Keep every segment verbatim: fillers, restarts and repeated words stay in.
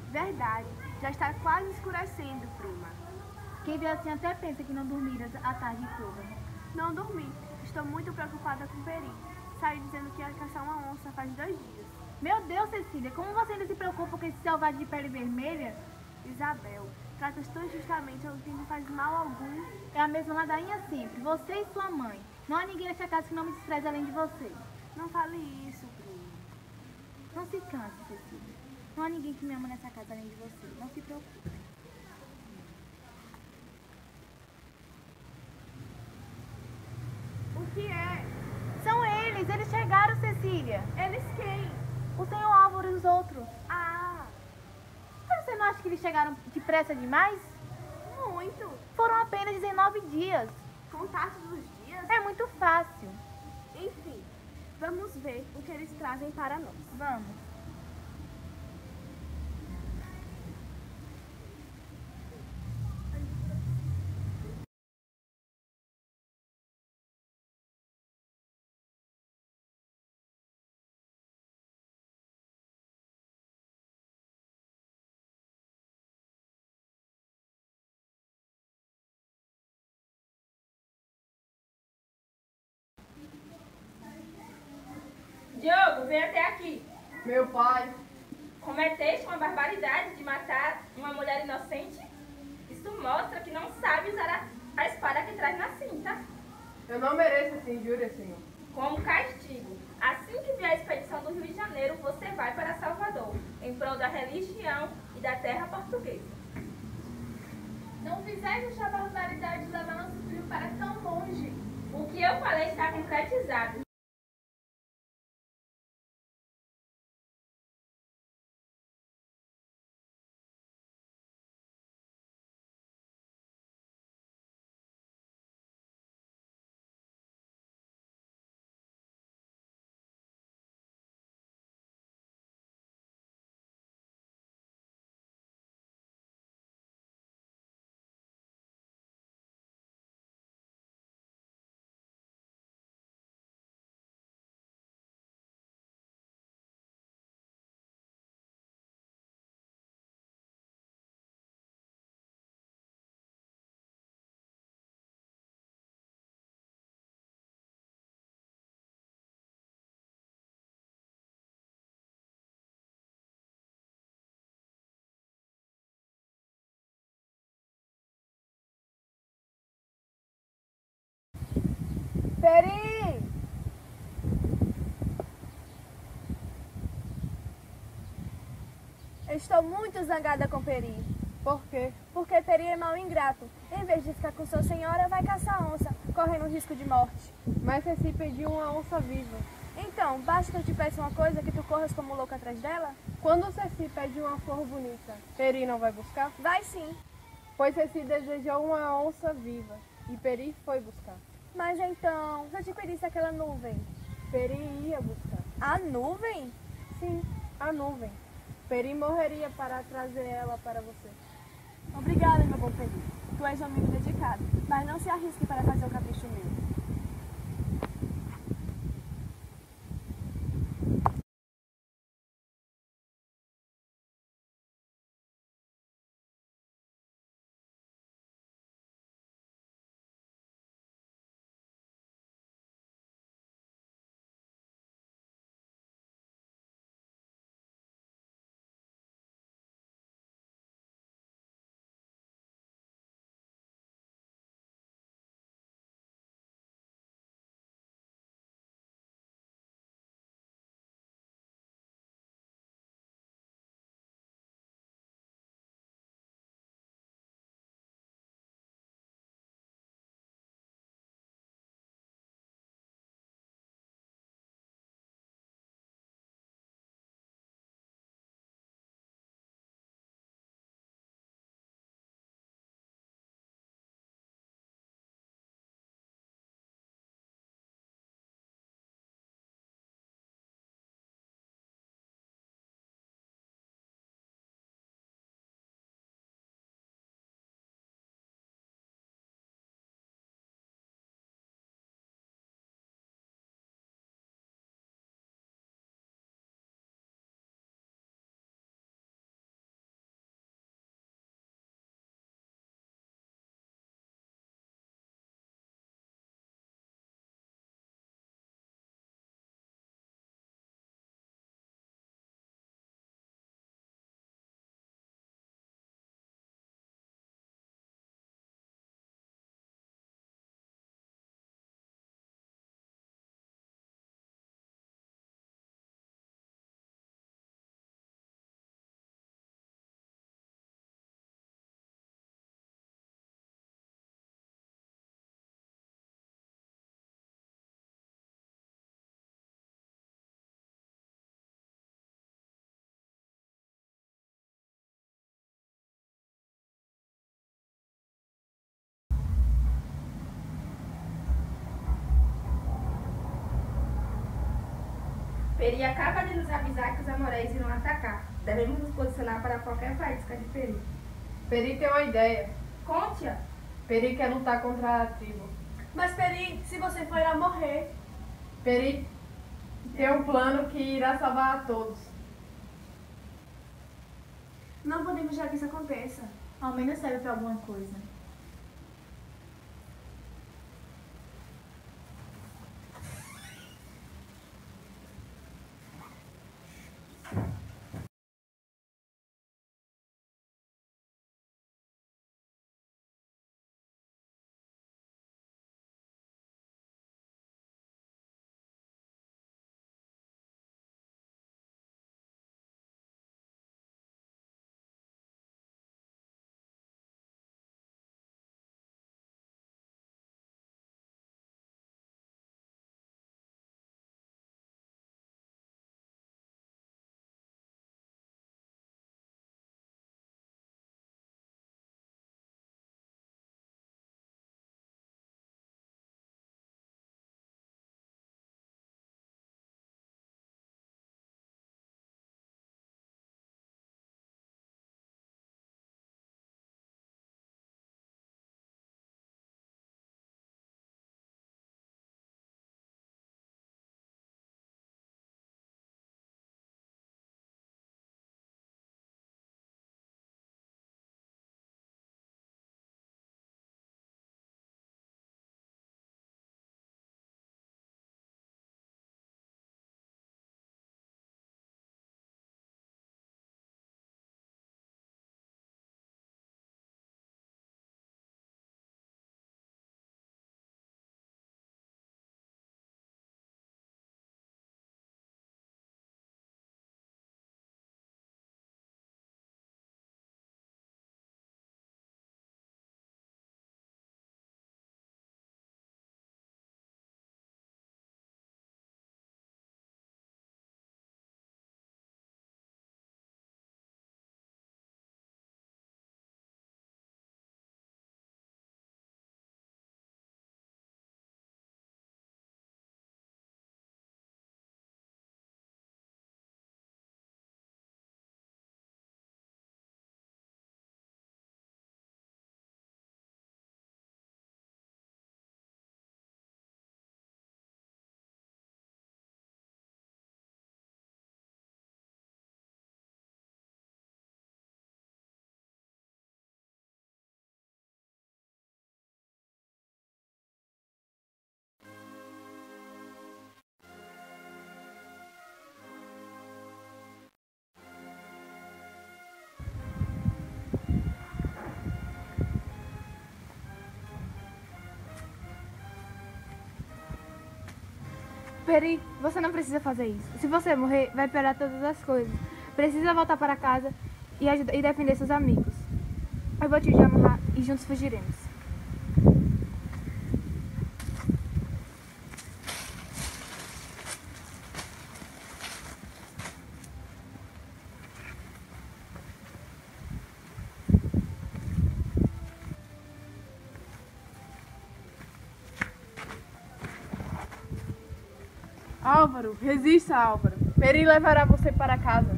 Verdade, já está quase escurecendo, prima. Quem vê assim até pensa que não dormiras a tarde toda. Não dormi, estou muito preocupada com o Peri. Saí dizendo que ia caçar uma onça faz dois dias. Meu Deus, Cecília, como você ainda se preocupa com esse selvagem de pele vermelha? Isabel, tratas tão justamente ao que não faz mal algum. É a mesma ladainha sempre, você e sua mãe. Não há ninguém nesta casa que não me despreze além de você. Não fale isso, prima. Não se canse, Cecília. Não há ninguém que me ama nessa casa além de você. Não se preocupe. O que é? São eles, eles chegaram, Cecília. Eles quem? O senhor Álvaro e os outros. Ah, Mas você não acha que eles chegaram depressa demais? muito. Foram apenas dezenove dias. Contato dos dias? É muito fácil. Enfim, vamos ver o que eles trazem para nós. Vamos. Diogo, vem até aqui. Meu pai, Cometeste uma barbaridade de matar uma mulher inocente? Isso mostra que não sabe usar a, a espada que traz na cinta. eu não mereço essa injúria, senhor. Como castigo, assim que vier a expedição do Rio de Janeiro, você vai para Salvador, em prol da religião e da terra portuguesa. Não fizeste esta barbaridade de levar nosso filho para tão longe. O que eu falei está concretizado. Peri! Eu estou muito zangada com Peri. Por quê? Porque Peri é mau ingrato. Em vez de ficar com sua senhora, vai caçar onça, correndo risco de morte. Mas Ceci pediu uma onça viva. Então, basta que eu te peça uma coisa que tu corras como louca atrás dela? Quando Ceci pede uma flor bonita, Peri não vai buscar? Vai sim. Pois Ceci desejou uma onça viva e Peri foi buscar. Mas então, já te pedisse aquela nuvem? Peri ia buscar. A nuvem? Sim, a nuvem. Peri morreria para trazer ela para você. Obrigada, meu bom Peri. Tu és um amigo dedicado, mas não se arrisque para fazer o capricho meu. Peri acaba de nos avisar que os amoréis irão atacar. Devemos nos posicionar para qualquer faísca de Peri. Peri tem uma ideia. Conte-a. Peri quer lutar contra a tribo. Mas Peri, se você for, irá morrer. Peri tem um plano que irá salvar a todos. Não podemos deixar que isso aconteça. Ao menos serve para alguma coisa. Peri, você não precisa fazer isso. Se você morrer, vai piorar todas as coisas. Precisa voltar para casa e, ajudar, e defender seus amigos. Eu vou te amarrar e juntos fugiremos. Álvaro, resista, Álvaro. Peri levará você para casa.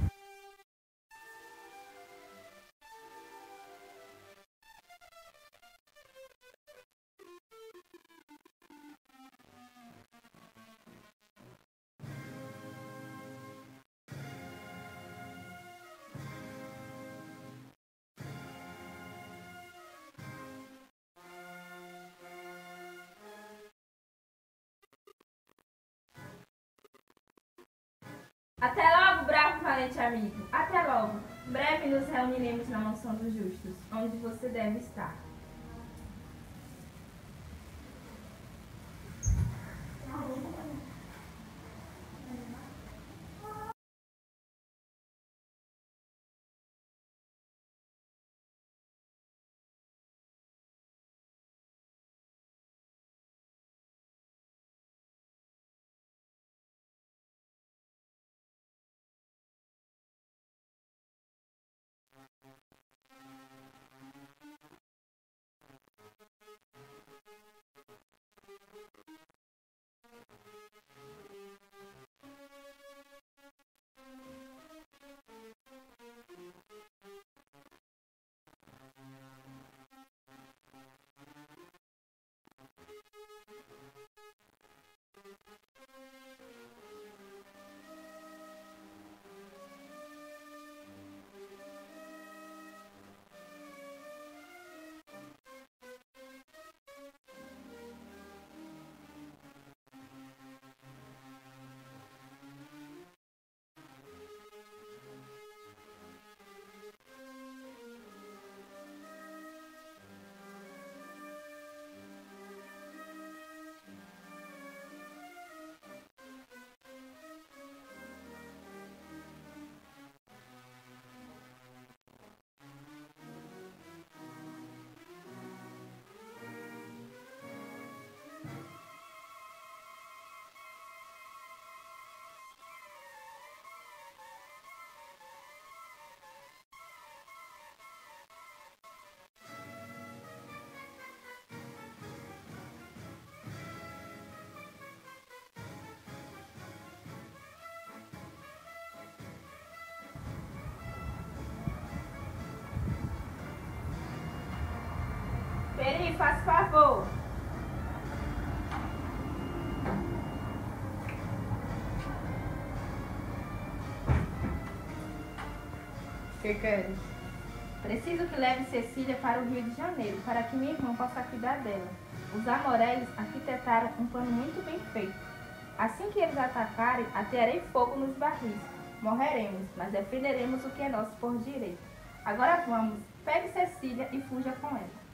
Até logo, bravo e valente amigo. Até logo. Breve nos reuniremos na mansão dos justos, onde você deve estar. faz favor. O que queres? Preciso que leve Cecília para o Rio de Janeiro, para que minha irmã possa cuidar dela. Os Amoreles arquitetaram um plano muito bem feito. Assim que eles atacarem, atearei fogo nos barris. Morreremos, mas defenderemos o que é nosso por direito. Agora vamos, pegue Cecília e fuja com ela.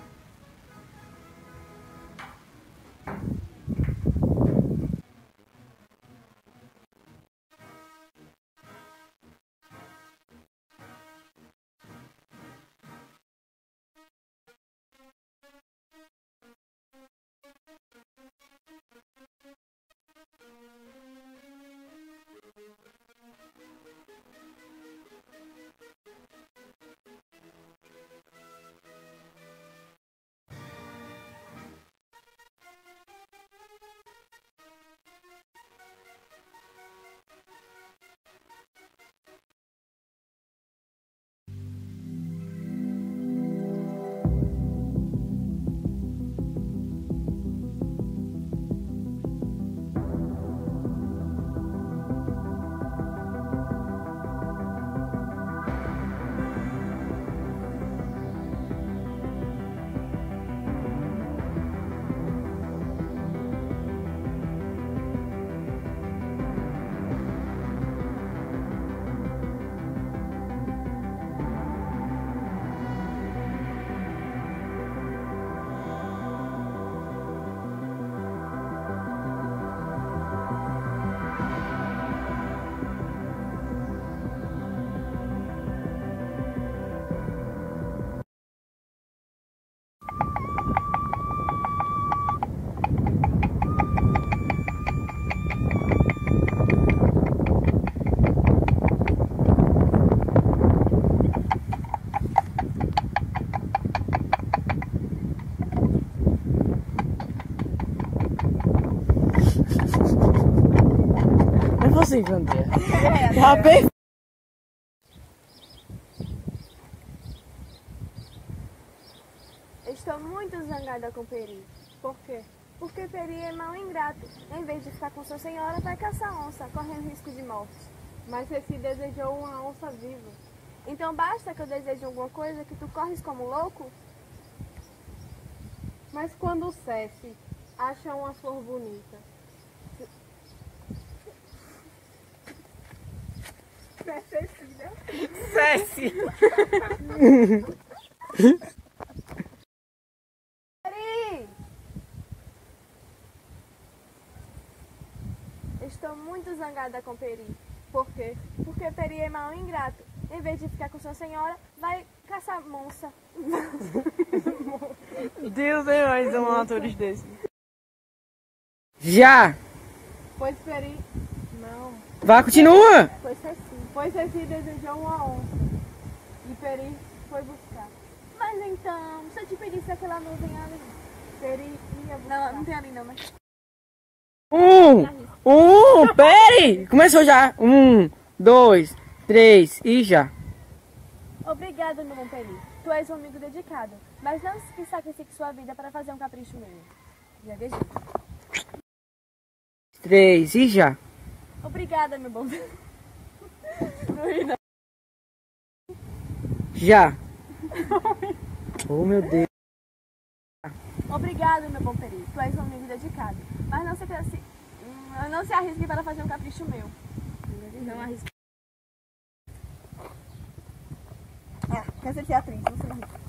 Assim, Candeia. Tá bem. Estou muito zangada com Peri. Por quê? Porque Peri é mau e ingrato. Em vez de ficar com sua senhora, vai caçar onça, correndo risco de morte. Mas Ceci desejou uma onça viva. Então basta que eu deseje alguma coisa que tu corres como louco? Mas quando o Ceci acha uma flor bonita, Cecília. Ceci! Peri! Estou muito zangada com Peri. por quê? Porque Peri é mau e ingrato. Em vez de ficar com sua senhora, vai caçar monça. Deus é mais um atores desse. Já! Pois Peri... Não. Vai, continua! Pois Ceci. Pois Ceci desejou uma onça. E Peri foi buscar. Mas então, se eu te pedisse aquela nuvem ali? Peri ia buscar. Não, não tem ali não, mas... Um! Um! Pere! Começou já! Um, dois, três e já! Obrigada, meu bom Peri. Tu és um amigo dedicado. Mas não se sacrifique sua vida para fazer um capricho meu. Já vejo. Três e já! Obrigada, meu bom Peri. Não ri não. Já! Oh, meu Deus! Obrigado, meu bom Peri. Tu és um amigo dedicado. Mas não se, se, não se arrisque para fazer um capricho meu. Não arrisque. Ah, quer ser atriz, não se arrisque.